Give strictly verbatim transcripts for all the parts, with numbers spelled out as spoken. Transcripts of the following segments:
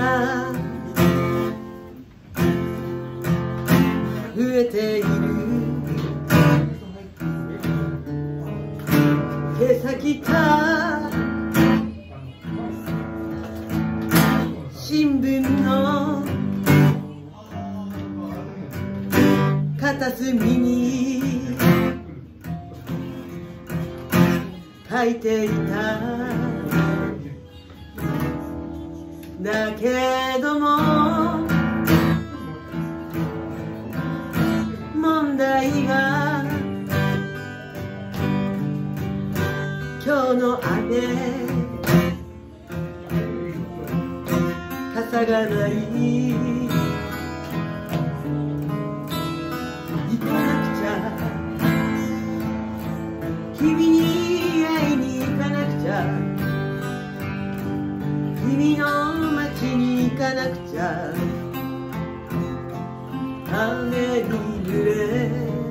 が増えている。今朝来た新聞の片隅に書いていた。だけども問題が今日の雨傘がない。行かなくちゃ、君に会いに行かなくちゃ、君の街に行かなくちゃ。雨に濡れ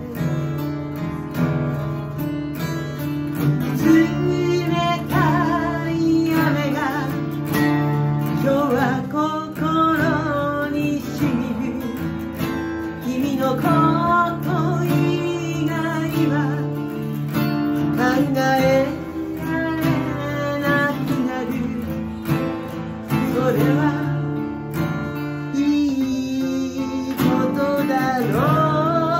冷たい雨が今日は心にしみる。君のこと以外は考えられなくなる。それはいいことだろう。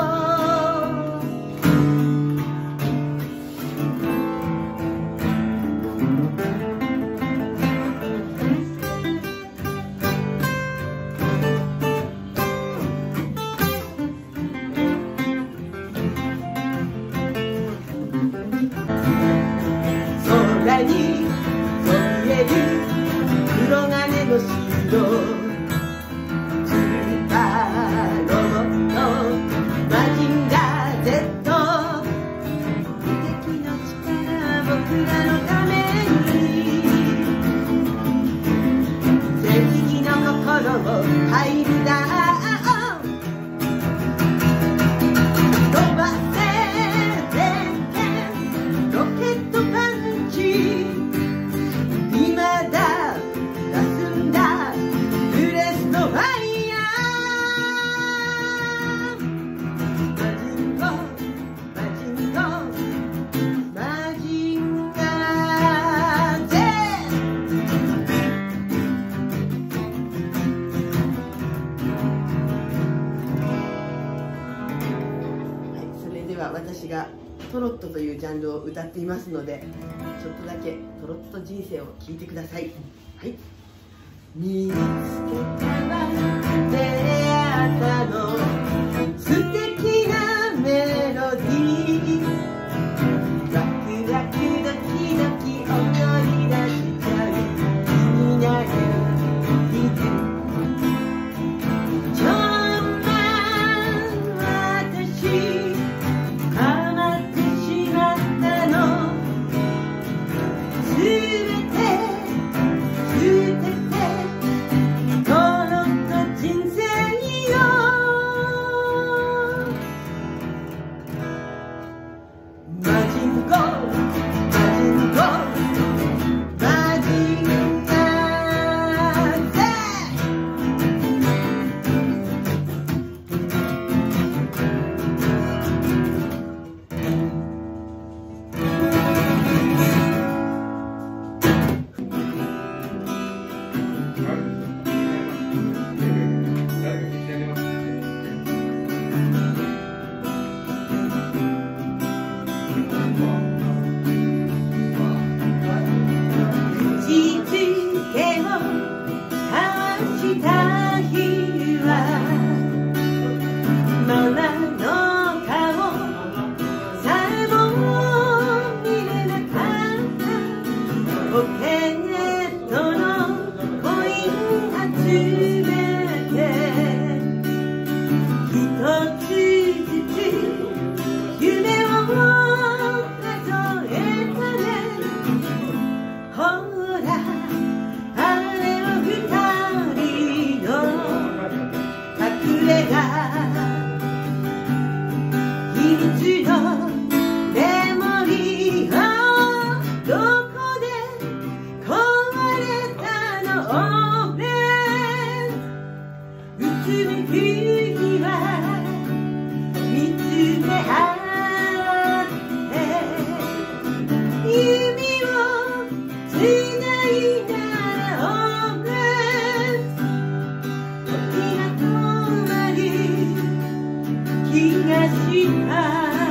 空にそびえる黒金の城、スーパーロボットマジンガー Z、 無敵の力僕らのために正義の心を入るだ。飛ばせロケットパンチ、今だ出すんだブレストファイヤー。マジンコマジンコマジンガー Z。 はい、それでは私がトロットというジャンルを歌っていますので、ちょっとだけトロット人生を聞いてください。はい。見つけたわ出会ったの素敵なメロディー、ワクワクドキドキ踊り出しちゃう気になるリズム。ちょんま私ハマってしまったの。すべて捨ててトロット人生よ。マジンコマジンコマジンガー Z。 口づけをした日はママの顔さえも見れなかった。ポケットのコイン集めて一つずつ夢を数えたね。ほらあれを二人のした